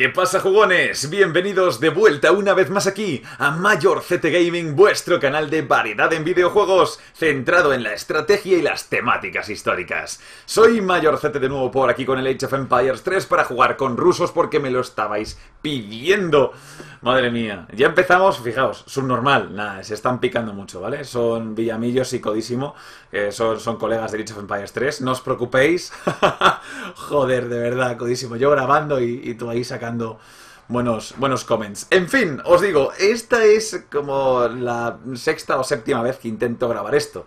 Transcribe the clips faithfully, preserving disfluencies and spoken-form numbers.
¿Qué pasa, jugones? Bienvenidos de vuelta una vez más aquí a Mayor Z T Gaming, vuestro canal de variedad en videojuegos, centrado en la estrategia y las temáticas históricas. Soy Mayor Z T de nuevo por aquí con el Age of Empires tres para jugar con rusos porque me lo estabais pidiendo. Madre mía, ya empezamos, fijaos, subnormal, nada, se están picando mucho, ¿vale? Son Villamillos y Codísimo, eh, son, son colegas de Age of Empires tres, no os preocupéis. Joder, de verdad, Codísimo, yo grabando y, y tú ahí sacando buenos, buenos comments. En fin, os digo, esta es como la sexta o séptima vez que intento grabar esto.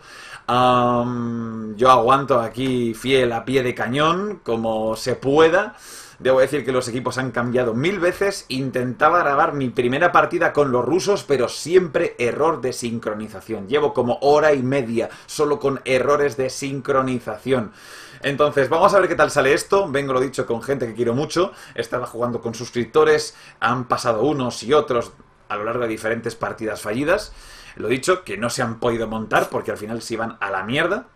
Um, yo aguanto aquí fiel a pie de cañón, como se pueda. Debo decir que los equipos han cambiado mil veces. Intentaba grabar mi primera partida con los rusos, pero siempre error de sincronización. Llevo como hora y media solo con errores de sincronización. Entonces, vamos a ver qué tal sale esto. Vengo, lo dicho, con gente que quiero mucho. Estaba jugando con suscriptores. Han pasado unos y otros a lo largo de diferentes partidas fallidas. Lo dicho, que no se han podido montar porque al final se iban a la mierda.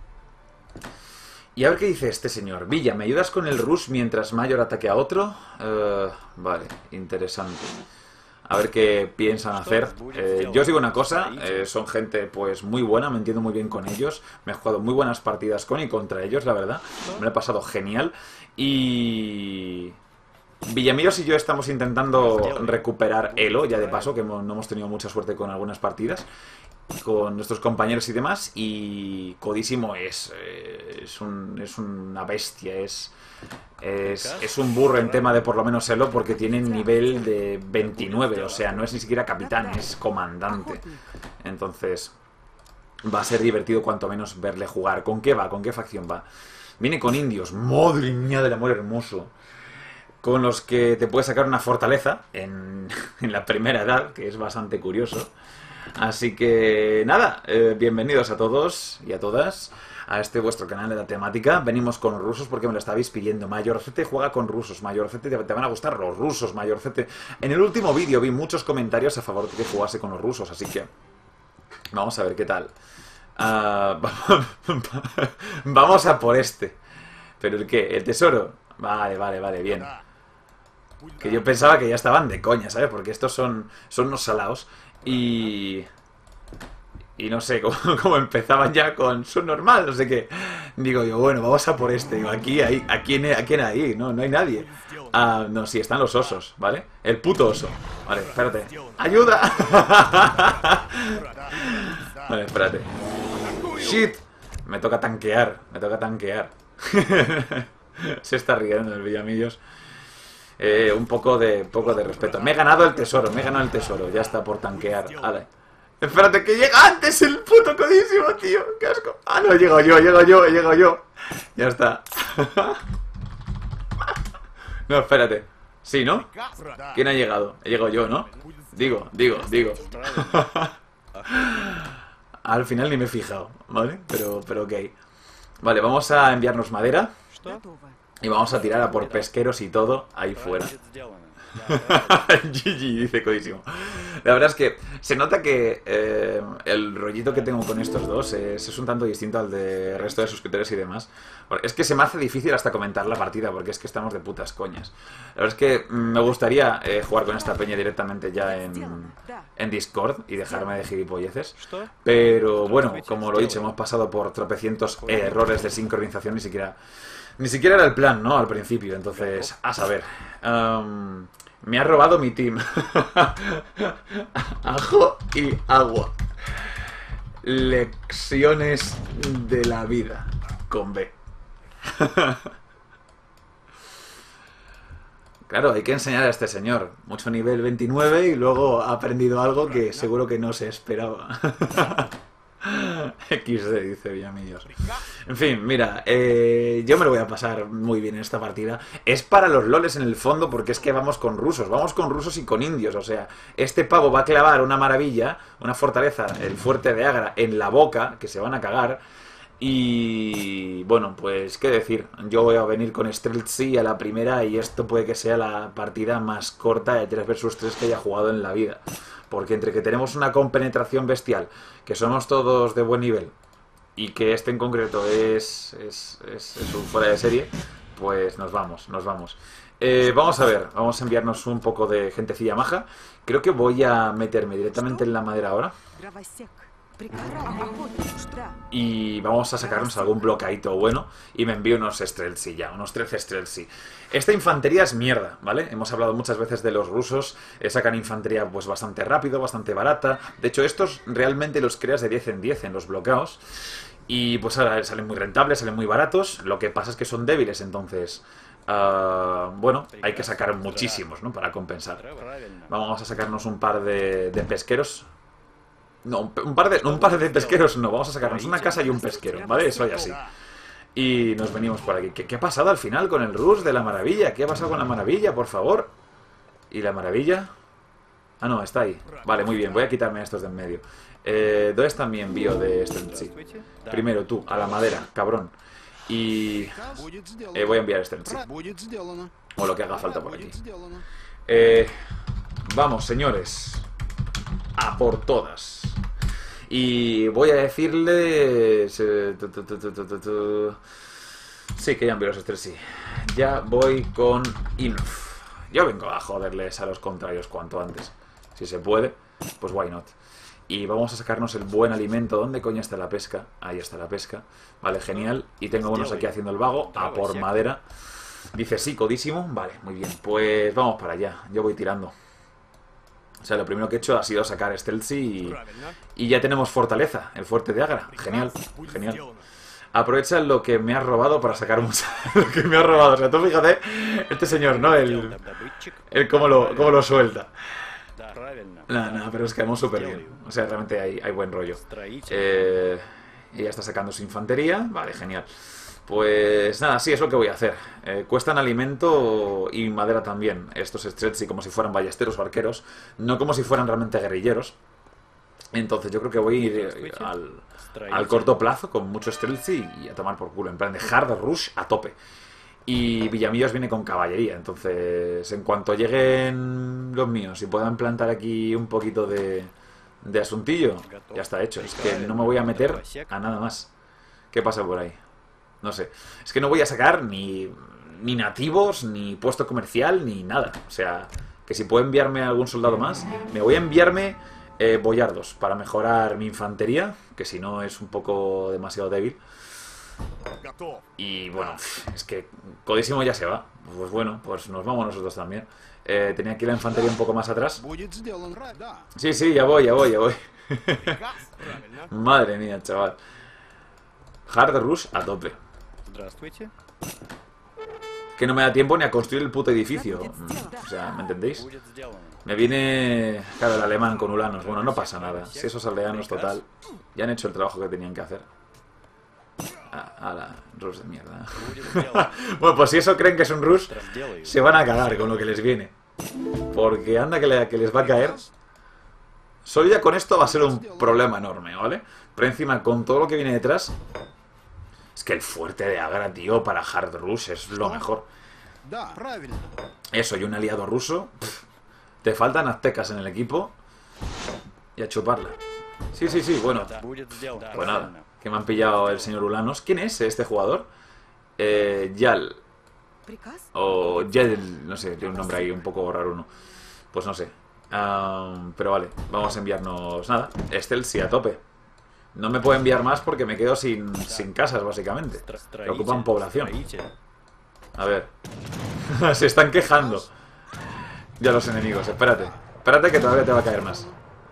Y a ver qué dice este señor. Villa, ¿me ayudas con el rush mientras Mayor ataque a otro? Uh, vale, interesante. A ver qué piensan hacer. Eh, yo os digo una cosa, eh, son gente pues muy buena, me entiendo muy bien con ellos. Me he jugado muy buenas partidas con y contra ellos, la verdad. Me lo he pasado genial. Y... Villamillos y yo estamos intentando recuperar Elo, ya de paso, que no hemos tenido mucha suerte con algunas partidas con nuestros compañeros y demás. Y Codísimo es, eh, es, un, es una bestia, es, es, es un burro en tema de por lo menos Elo, porque tiene nivel de veintinueve, o sea, no es ni siquiera capitán, es comandante. Entonces va a ser divertido cuanto menos verle jugar. ¿Con qué va? ¿Con qué facción va? Viene con indios, madre mía del amor hermoso, con los que te puedes sacar una fortaleza en, en la primera edad, que es bastante curioso. Así que nada, eh, bienvenidos a todos y a todas a este vuestro canal de la temática. Venimos con los rusos porque me lo estabais pidiendo. Mayor Z T juega con rusos, Mayor Z T te van a gustar los rusos, Mayor Z T. En el último vídeo vi muchos comentarios a favor de que jugase con los rusos, así que vamos a ver qué tal. Uh, vamos a por este. ¿Pero el qué? ¿El tesoro? Vale, vale, vale, bien. Que yo pensaba que ya estaban de coña, ¿sabes? Porque estos son, son unos salados. Y... Y no sé, cómo, cómo empezaban ya con su normal, no sé qué. Digo yo, bueno, vamos a por este. Digo, aquí hay, ¿a quién, a quién hay? No, no hay nadie. Ah, no, sí, están los osos, ¿vale? El puto oso. Vale, espérate. ¡Ayuda! Vale, espérate. ¡Shit! Me toca tanquear, me toca tanquear. Se está riendo el Villamillos. Eh, un poco de poco de respeto. Me he ganado el tesoro, me he ganado el tesoro. Ya está por tanquear. Vale. Espérate, que llega antes el puto Codísimo, tío. Qué asco. Ah, no, llego yo, llego yo, llego yo. Ya está. No, espérate. Sí, ¿no? ¿Quién ha llegado? He llegado yo, ¿no? Digo, digo, digo. Al final ni me he fijado, ¿vale? Pero, pero ok. Vale, vamos a enviarnos madera. Y vamos a tirar a por pesqueros y todo ahí fuera. G G, dice Codísimo. La verdad es que se nota que eh, el rollito que tengo con estos dos es, es un tanto distinto al del resto de suscriptores y demás. Es que se me hace difícil hasta comentar la partida, porque es que estamos de putas coñas. La verdad es que me gustaría eh, jugar con esta peña directamente ya en, en Discord y dejarme de gilipolleces. Pero bueno, como lo he dicho, hemos pasado por tropecientos errores de sincronización, ni siquiera... Ni siquiera era el plan, ¿no? Al principio, entonces, a saber. Um, me ha robado mi team. Ajo y agua. Lecciones de la vida. Con B. Claro, hay que enseñar a este señor. Mucho nivel veintinueve y luego ha aprendido algo que seguro que no se esperaba. equis de, dice Villamillos. En fin, mira, eh, yo me lo voy a pasar muy bien en esta partida. Es para los loles en el fondo, porque es que vamos con rusos. Vamos con rusos y con indios. O sea, este pavo va a clavar una maravilla, una fortaleza, el fuerte de Agra, en la boca, que se van a cagar. Y bueno, pues qué decir. Yo voy a venir con Streltsy a la primera y esto puede que sea la partida más corta de tres versus tres que haya jugado en la vida. Porque entre que tenemos una compenetración bestial, que somos todos de buen nivel, y que este en concreto es, es, es, es un fuera de serie, pues nos vamos, nos vamos. Eh, vamos a ver, vamos a enviarnos un poco de gentecilla maja. Creo que voy a meterme directamente en la madera ahora. Y vamos a sacarnos algún bloqueadito bueno. Y me envío unos Streltsy ya, unos trece Streltsy. Esta infantería es mierda, ¿vale? Hemos hablado muchas veces de los rusos. eh, Sacan infantería pues bastante rápido, bastante barata. De hecho, estos realmente los creas de diez en diez en los bloqueados. Y pues ahora salen muy rentables, salen muy baratos. Lo que pasa es que son débiles, entonces... Uh, bueno, hay que sacar muchísimos, ¿no? Para compensar. Vamos a sacarnos un par de, de pesqueros. No, un par de, no, un par de pesqueros no. Vamos a sacarnos una casa y un pesquero, ¿vale? Eso ya sí. Y nos venimos por aquí. ¿Qué, qué ha pasado al final con el Rus de la maravilla? ¿Qué ha pasado con la maravilla, por favor? ¿Y la maravilla? Ah, no, está ahí. Vale, muy bien. Voy a quitarme a estos de en medio. Eh, ¿Dónde está mi envío de Streltsy? Primero tú, a la madera, cabrón. Y eh, voy a enviar este sí. O lo que haga falta por aquí. eh, Vamos, señores, a por todas. Y voy a decirles eh, tu, tu, tu, tu, tu, tu. Sí, que ya envío los tres, sí. Ya voy con Enough. Yo vengo a joderles a los contrarios cuanto antes. Si se puede, pues why not. Y vamos a sacarnos el buen alimento. ¿Dónde coño está la pesca? Ahí está la pesca. Vale, genial. Y tengo unos aquí haciendo el vago. A por madera. Dice sí, codísimo. Vale, muy bien. Pues vamos para allá. Yo voy tirando. O sea, lo primero que he hecho ha sido sacar Streltsy y, y ya tenemos fortaleza. El fuerte de Agra. Genial, genial. Aprovecha lo que me has robado para sacar mucho. Lo que me has robado. O sea, tú fíjate, este señor, ¿no? El, el cómo lo, cómo lo suelta. Nada, nada, pero es que vamos súper bien. O sea, realmente hay, hay buen rollo. Eh, y ya está sacando su infantería. Vale, genial. Pues nada, sí, es lo que voy a hacer. Eh, cuestan alimento y madera también. Estos Streltsy como si fueran ballesteros o arqueros. No como si fueran realmente guerrilleros. Entonces yo creo que voy a ir al, al corto plazo con mucho Streltsy y a tomar por culo. En plan de hard rush a tope. Y Villamillos viene con caballería, entonces en cuanto lleguen los míos y puedan plantar aquí un poquito de, de asuntillo, ya está hecho. Es que no me voy a meter a nada más. ¿Qué pasa por ahí? No sé. Es que no voy a sacar ni, ni nativos, ni puesto comercial, ni nada. O sea, que si puedo enviarme a algún soldado más, me voy a enviarme eh, boyardos para mejorar mi infantería, que si no es un poco demasiado débil. Y bueno, es que Codísimo ya se va. Pues bueno, pues nos vamos nosotros también. eh, Tenía aquí la infantería un poco más atrás. Sí, sí, ya voy, ya voy, ya voy. Madre mía, chaval. Hard rush a tope. Que no me da tiempo ni a construir el puto edificio. O sea, ¿me entendéis? Me viene, claro, el alemán con ulanos. Bueno, no pasa nada. Si esos aldeanos, total, ya han hecho el trabajo que tenían que hacer. A la Rus de mierda. Bueno, pues si eso creen que es un Rus, se van a cagar con lo que les viene. Porque anda que, le, que les va a caer. Solo ya con esto va a ser un problema enorme, ¿vale? Pero encima, con todo lo que viene detrás. Es que el fuerte de Agra, tío, para Hard Rush es lo mejor. Eso, y un aliado ruso. Pff, te faltan aztecas en el equipo. Y a chuparla. Sí, sí, sí, bueno. Pues nada. Que me han pillado el señor Ulanos. ¿Quién es este jugador? Eh, Yal. O Yel, no sé, tiene un nombre ahí un poco raro uno. Pues no sé. Um, pero vale, vamos a enviarnos nada. Streltsy a tope. No me puedo enviar más porque me quedo sin, sin casas, básicamente. Que ocupan población. A ver. Se están quejando. Ya los enemigos, espérate. Espérate que todavía te va a caer más.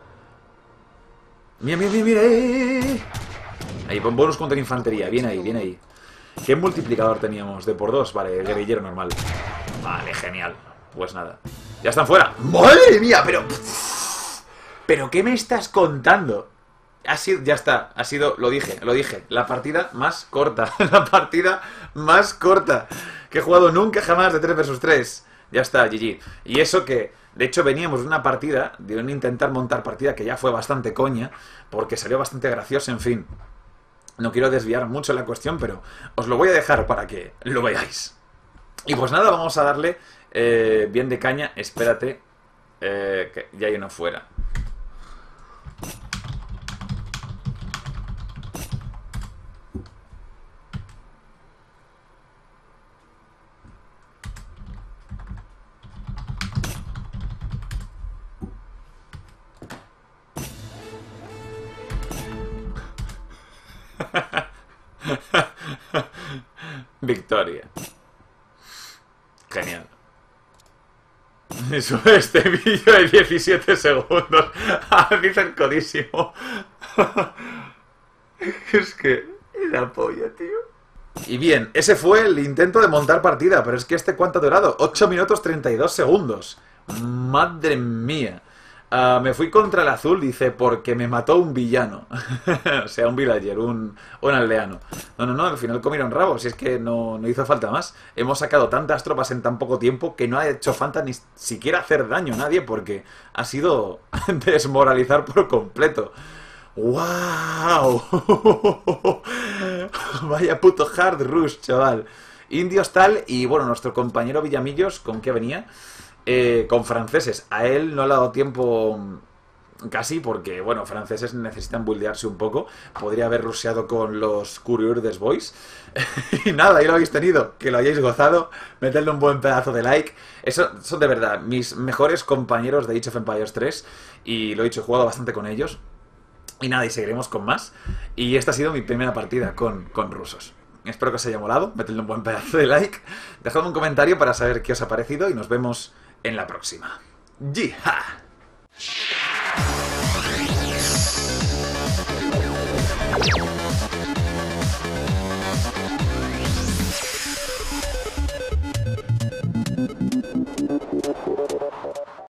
Mira, mira, mira, mira. ¡Eh! Ahí, bonus contra infantería. Bien ahí, bien ahí. ¿Qué multiplicador teníamos? De por dos. Vale, guerrillero normal. Vale, genial. Pues nada. Ya están fuera. ¡Madre mía! Pero... ¿Pero qué me estás contando? Ha sido... Ya está. Ha sido... Lo dije, lo dije. La partida más corta. La partida más corta que he jugado nunca jamás de tres versus tres. Ya está, G G. Y eso que... De hecho, veníamos de una partida, de un intentar montar partida que ya fue bastante coña, porque salió bastante gracioso, en fin. No quiero desviar mucho la cuestión, pero os lo voy a dejar para que lo veáis. Y pues nada, vamos a darle eh, bien de caña. Espérate, eh, que ya hay uno fuera. Victoria. Genial. Eso, este vídeo de diecisiete segundos. Dicen codísimo. Es que... la polla, tío. Y bien, ese fue el intento de montar partida. Pero es que este, ¿cuánto ha durado? ocho minutos treinta y dos segundos. Madre mía. Uh, me fui contra el azul, dice, porque me mató un villano. O sea, un villager, un, un aldeano. No, no, no, al final comieron rabos. Si es que no, no hizo falta más. Hemos sacado tantas tropas en tan poco tiempo que no ha hecho falta ni siquiera hacer daño a nadie, porque ha sido desmoralizar por completo. ¡Wow! Vaya puto hard rush, chaval. Indios tal, y bueno, nuestro compañero Villamillos, ¿con qué venía? Eh, con franceses. A él no le ha dado tiempo casi porque, bueno, franceses necesitan buildearse un poco. Podría haber rusheado con los Courier des Boys. Y nada, ahí lo habéis tenido. Que lo hayáis gozado. Metedle un buen pedazo de like. Eso son de verdad mis mejores compañeros de Age of Empires tres. Y lo he dicho, he jugado bastante con ellos. Y nada, y seguiremos con más. Y esta ha sido mi primera partida con, con rusos. Espero que os haya molado. Metedle un buen pedazo de like. Dejadme un comentario para saber qué os ha parecido. Y nos vemos en la próxima. ¡Jija!